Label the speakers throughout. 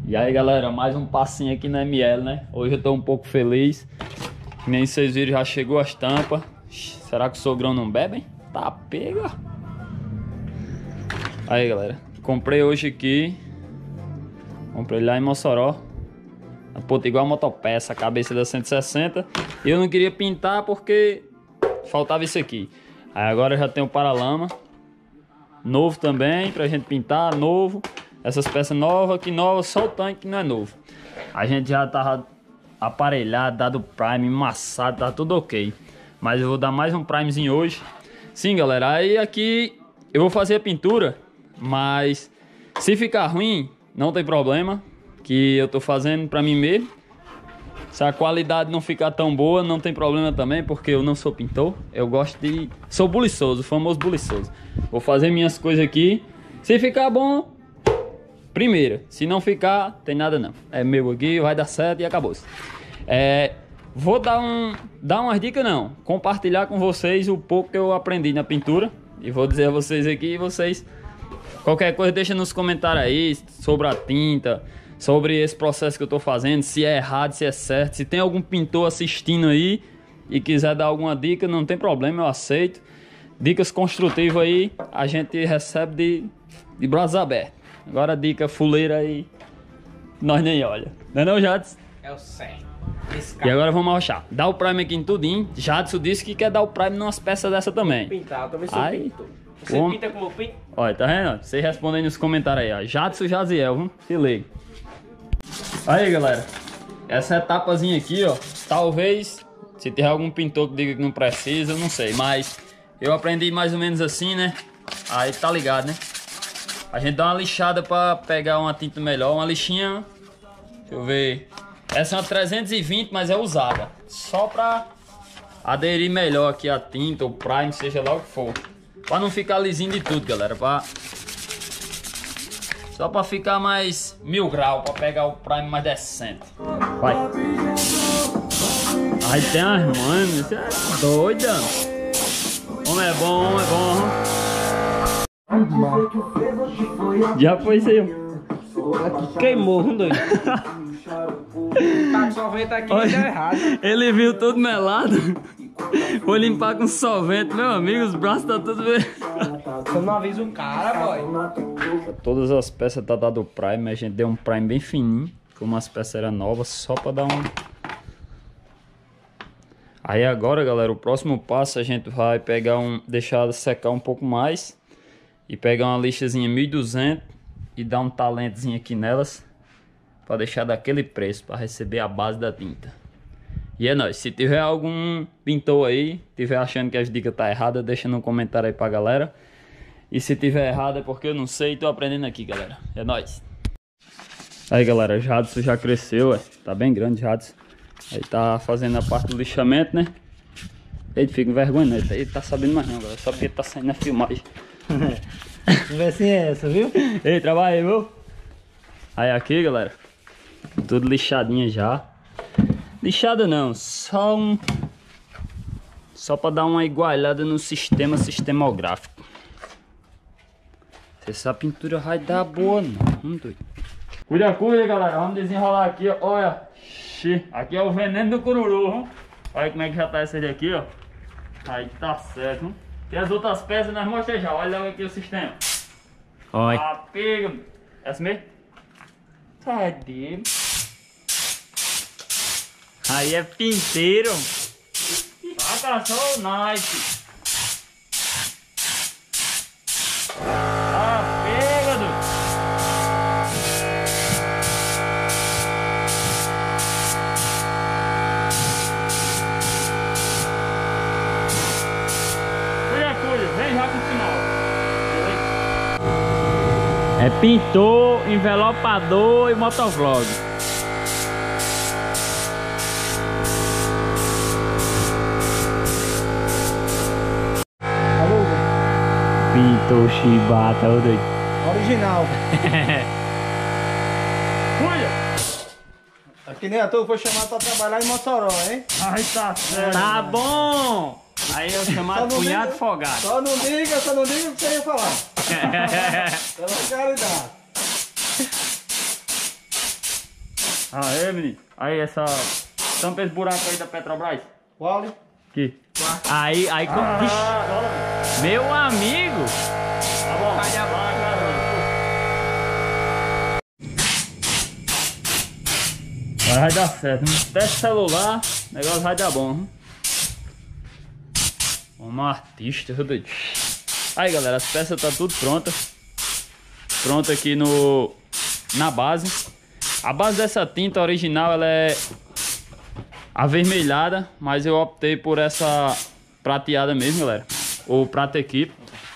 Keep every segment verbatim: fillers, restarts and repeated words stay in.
Speaker 1: E aí galera, mais um passinho aqui na M L, né? Hoje eu tô um pouco feliz. Que nem vocês viram, já chegou as tampas. Será que o sogrão não bebe, hein? Tá pega. Aí galera, comprei hoje aqui. Comprei lá em Mossoró. A ponta igual a motopeça, a cabeça da cento e sessenta. E eu não queria pintar porque faltava isso aqui. Aí agora já tem o paralama novo também, pra gente pintar, novo. Essas peças novas, que nova, só o tanque que não é novo. A gente já tava aparelhado, dado prime, amassado, tá tudo ok. Mas eu vou dar mais um primezinho hoje. Sim, galera, aí aqui eu vou fazer a pintura, mas se ficar ruim, não tem problema, que eu tô fazendo pra mim mesmo. Se a qualidade não ficar tão boa, não tem problema também, porque eu não sou pintor. Eu gosto de... sou buliçoso, o famoso buliçoso. Vou fazer minhas coisas aqui. Se ficar bom, primeira. Se não ficar, tem nada não. É meu aqui, vai dar certo e acabou-se. É, vou dar, um, dar umas dicas não. Compartilhar com vocês o pouco que eu aprendi na pintura. E vou dizer a vocês aqui, vocês... qualquer coisa deixa nos comentários aí sobre a tinta, sobre esse processo que eu tô fazendo, se é errado, se é certo. Se tem algum pintor assistindo aí e quiser dar alguma dica, não tem problema, eu aceito. Dicas construtivas aí, a gente recebe de, de braços abertos. Agora dica fuleira aí, nós nem olha. Não é não, Jadson? É o certo. E agora vamos arrochar. Dá o prime aqui em tudinho. Jadson disse que quer dar o prime em umas peças dessa também.
Speaker 2: Pintar, talvez eu pinto. Você
Speaker 1: Como...
Speaker 2: pinta como eu pinto?
Speaker 1: Olha, tá vendo? Vocês respondem nos comentários aí, ó. Jadson Jaziel, viu? Se liga. Aí, galera. Essa etapazinha aqui, ó. Talvez, se tiver algum pintor que diga que não precisa, eu não sei. Mas eu aprendi mais ou menos assim, né? Aí tá ligado, né? A gente dá uma lixada pra pegar uma tinta melhor. Uma lixinha... deixa eu ver... essa é uma trezentos e vinte, mas é usada. Só pra aderir melhor aqui a tinta, o prime, seja lá o que for. Pra não ficar lisinho de tudo, galera. Pra... só pra ficar mais mil graus, pra pegar o prime mais decente. Vai. Aí tem as manas, isso é doida. Homem é bom, homem é bom. Já foi isso aí.
Speaker 2: Queimou, um doido. Tá com solvente aqui, deu errado.
Speaker 1: Ele viu tudo melado. Vou limpar com solvente, meu amigo. Os braços tá tudo bem.
Speaker 2: Você não avisa o cara, boy.
Speaker 1: Todas as peças tá dado prime. A gente deu um prime bem fininho. Como as peças eram novas, só pra dar um... Aí agora, galera, o próximo passo a gente vai pegar um... deixar secar um pouco mais. E pegar uma lixazinha mil e duzentos. E dar um talentozinho aqui nelas. Pra deixar daquele preço. Pra receber a base da tinta. E é nóis. Se tiver algum pintor aí, tiver achando que as dicas tá erradas, deixa no comentário aí pra galera. E se tiver errado é porque eu não sei e tô aprendendo aqui, galera. É nóis. Aí, galera, o Jadson já cresceu, ué. Tá bem grande, Jadson. Aí tá fazendo a parte do lixamento, né? Ele fica com vergonha, né? Ele tá sabendo mais não, galera. Só porque tá saindo na filmagem.
Speaker 2: Vê se é essa, viu?
Speaker 1: Ei, trabalha aí, viu? Aí aqui, galera. Tudo lixadinha já. Lixada não, só um... só pra dar uma igualada no sistema sistemográfico. Se essa pintura vai dar boa não, não doido. Cuida, cuida, galera, vamos desenrolar aqui, ó. Olha, xi. Aqui é o veneno do cururu, viu? Olha como é que já tá essa daqui, ó. Aí tá certo, viu? E as outras peças nós mostramos já, olha aqui o sistema.
Speaker 2: Olha.
Speaker 1: Ah, pega. Essa mesmo? Cadê?
Speaker 2: Aí é pinteiro.
Speaker 1: Saca só o knife. Ah, pega, du. Cuida, cuida. Vem já pro final.
Speaker 2: É pintor, envelopador e motovlog. Pintou chibata, ô doido.
Speaker 3: Original.
Speaker 1: Cuida.
Speaker 3: Aqui nem a toa foi chamado pra trabalhar em Mossoró, hein?
Speaker 1: Ai, tá certo.
Speaker 2: Tá bom. Aí eu chamado cunhado
Speaker 3: diga,
Speaker 2: folgado.
Speaker 3: Só não diga, só não diga o que você ia falar. Pela caridade.
Speaker 1: Aê, menino. Aí, essa... Tampa esse buraco aí da Petrobras.
Speaker 3: Qual ali?
Speaker 1: Aqui.
Speaker 4: Aí, aí...
Speaker 1: Ah,
Speaker 4: Vixe, meu amigo!
Speaker 1: tá bom. Vai, vai, vai dar certo. Teste celular, o negócio vai dar bom. Como artista, meu Deus. Aí, galera, as peças tá tudo pronta. Pronta aqui no... na base. A base dessa tinta original, ela é avermelhada, mas eu optei por essa prateada mesmo, galera. Ou prata equipe.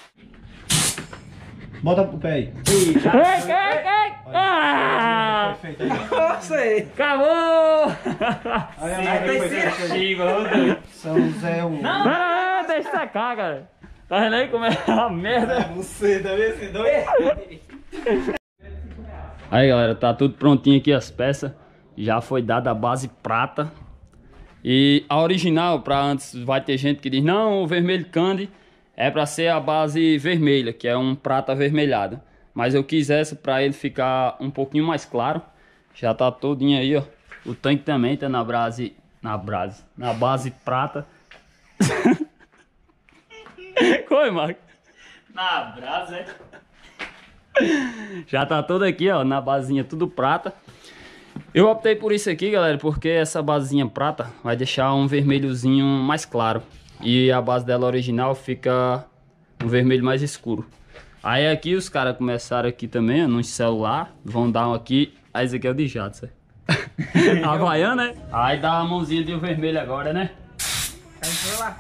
Speaker 3: Bota o pé aí.
Speaker 1: Ei, ei, ei! Ah!
Speaker 3: Perfeito aí.
Speaker 2: Nossa aí.
Speaker 1: Acabou!
Speaker 3: Aí a máquina foi feita aí.
Speaker 1: Chega,
Speaker 3: São Zé um.
Speaker 1: não, não, não, deixa secar, cara. Tá vendo aí como é a merda?
Speaker 3: Você tá vendo esse dois?
Speaker 1: Aí, galera, tá tudo prontinho aqui as peças. Já foi dada a base prata. E a original, pra antes, vai ter gente que diz, não, o vermelho candy é pra ser a base vermelha, que é um prata avermelhado. Mas eu quis essa pra ele ficar um pouquinho mais claro. Já tá todinho aí, ó. O tanque também tá na base, na base, na base prata. Foi, Marco? Na brasa, é? Já tá todo aqui, ó, na basinha tudo prata. Eu optei por isso aqui, galera, porque essa basinha prata vai deixar um vermelhozinho mais claro. E a base dela original fica um vermelho mais escuro. Aí aqui os caras começaram aqui também, ó, no celular. Vão dar um aqui. Aí esse aqui é o de jato, certo? Havaiana, né? Aí dá uma mãozinha de vermelho agora, né?
Speaker 2: Entrou lá.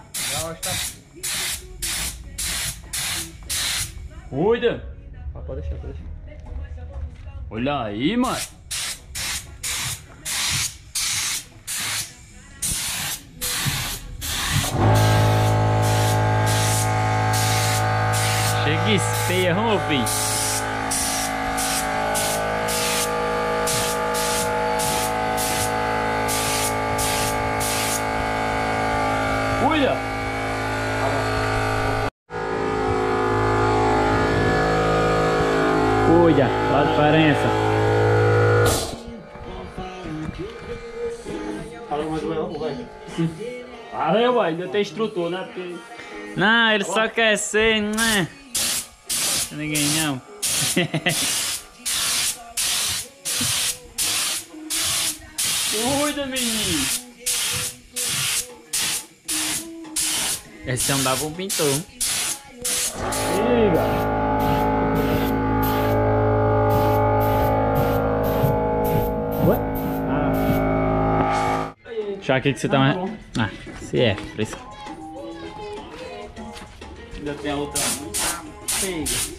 Speaker 1: Cuida! Ah, pode deixar, pode deixar. Olha aí, mano.
Speaker 4: Chega espelha, vamos, filho.
Speaker 1: Cuida!
Speaker 4: Cuida, faz diferença.
Speaker 3: Fala mais uma, vai.
Speaker 1: Valeu, ué, ainda tem instrutor, né? Porque...
Speaker 4: Não, ele só quer ser, né? Ninguém não.
Speaker 1: Cuida, menino!
Speaker 4: Esse não dava um pintor.
Speaker 1: Liga! Ué?
Speaker 4: Ah. Já que que você tá mais... Ah, se é, fresco.
Speaker 1: Ainda tem a outra mão. Pega.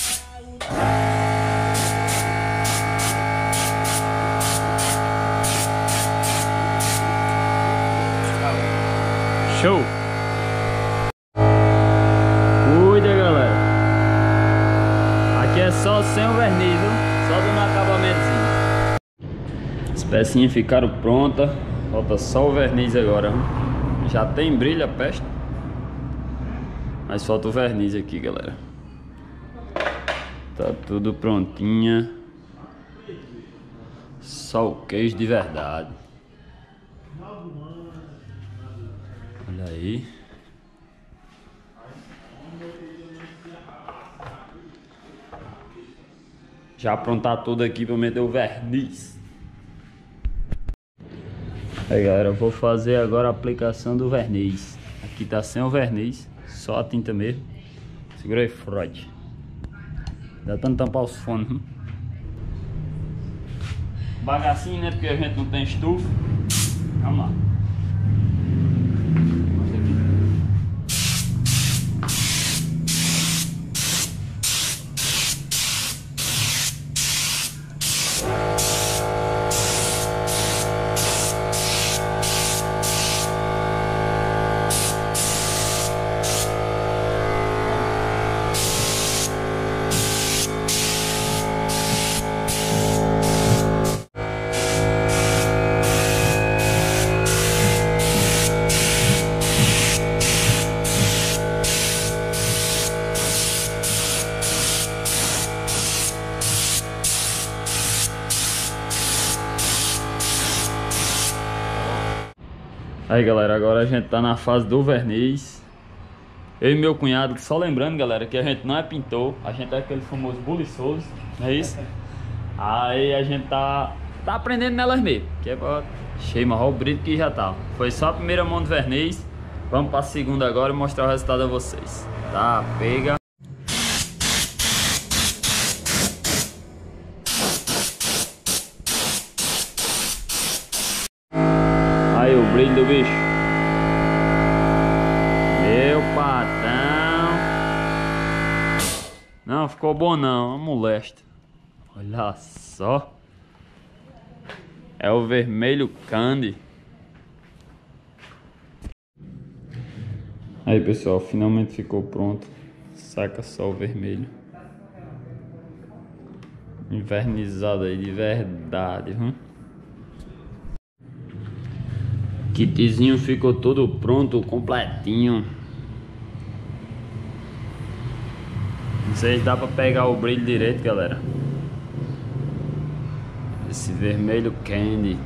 Speaker 4: Show!
Speaker 1: Cuida, galera. Aqui é só sem o verniz, viu? Só dando um acabamentozinho. As pecinhas ficaram prontas. Falta só o verniz agora, viu? Já tem brilho a peste. Mas falta o verniz aqui, galera. Tá tudo prontinha. Só o queijo de verdade. Olha aí. Já aprontar tudo aqui pra meter o verniz. Aí, galera, eu vou fazer agora a aplicação do verniz. Aqui tá sem o verniz, só a tinta mesmo. Segura aí, Freud. Dá tanto tampar os fones, hein? Bagacinho, né? Porque a gente não tem estufa. Vamos lá. Aí galera, agora a gente tá na fase do verniz. Eu e meu cunhado, que só lembrando galera, que a gente não é pintor, a gente é aquele famoso buliçoso, não é isso? Aí a gente tá, tá aprendendo nelas mesmo, que é pra cheio, mas olha o brilho que já tá. Foi só a primeira mão de verniz, vamos pra segunda agora e mostrar o resultado a vocês. Tá, pega. Aí o brilho do bicho. Meu patrão. Não, ficou bom não, uma molesta. Olha só. É o vermelho candy. Aí pessoal, finalmente ficou pronto. Saca só o vermelho. Invernizado aí de verdade, viu? Kitzinho ficou todo pronto, completinho. Não sei se dá pra pegar o brilho direito, galera. Esse vermelho candy.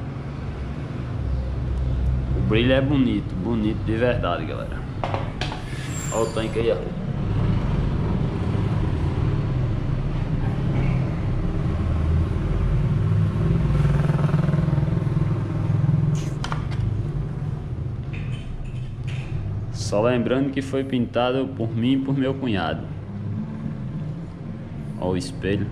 Speaker 1: O brilho é bonito, bonito de verdade, galera. Olha o tanque aí, ó. Só lembrando que foi pintado por mim e por meu cunhado. Olha o espelho.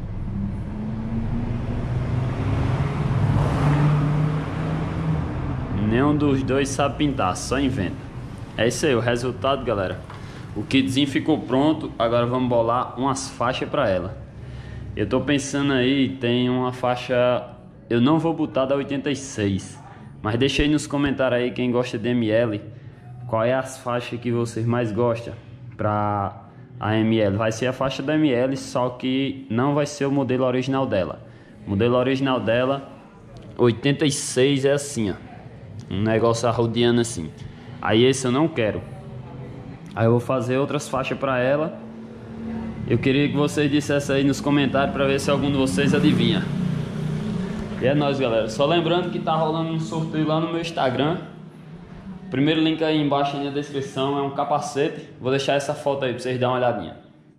Speaker 1: Nenhum dos dois sabe pintar, só inventa. É isso aí, o resultado, galera. O kitzinho ficou pronto, agora vamos bolar umas faixas pra ela. Eu tô pensando aí, tem uma faixa... Eu não vou botar da oitenta e seis, mas deixa aí nos comentários aí quem gosta de M L. Qual é as faixas que vocês mais gostam pra a M L? Vai ser a faixa da M L, só que não vai ser o modelo original dela. O modelo original dela, oitenta e seis, é assim, ó. Um negócio arrodeando assim. Aí esse eu não quero. Aí eu vou fazer outras faixas pra ela. Eu queria que vocês dissessem aí nos comentários pra ver se algum de vocês adivinha. E é nóis, galera. Só lembrando que tá rolando um sorteio lá no meu Instagram. Primeiro link aí embaixo aí na descrição é um capacete. Vou deixar essa foto aí pra vocês darem uma olhadinha.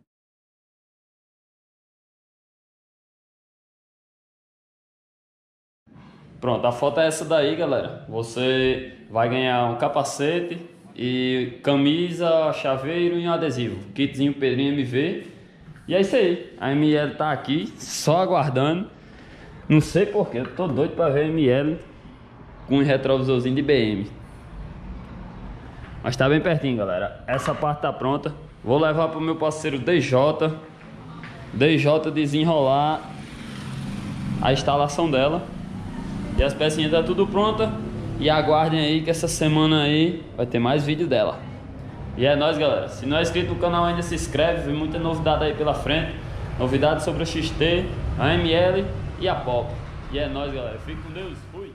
Speaker 1: Pronto, a foto é essa daí, galera. Você vai ganhar um capacete e camisa, chaveiro e um adesivo. Kitzinho Pedrinho M V. E é isso aí. A M L tá aqui, só aguardando. Não sei porquê, eu tô doido pra ver a M L com um retrovisorzinho de B M. Mas tá bem pertinho, galera. Essa parte tá pronta. Vou levar pro meu parceiro D J. D J desenrolar a instalação dela. E as pecinhas tá tudo pronta. E aguardem aí que essa semana aí vai ter mais vídeo dela. E é nóis, galera. Se não é inscrito no canal ainda, se inscreve. Vem muita novidade aí pela frente. Novidades sobre a X T, a M L e a Pop. E é nóis, galera. Fique com Deus. Fui.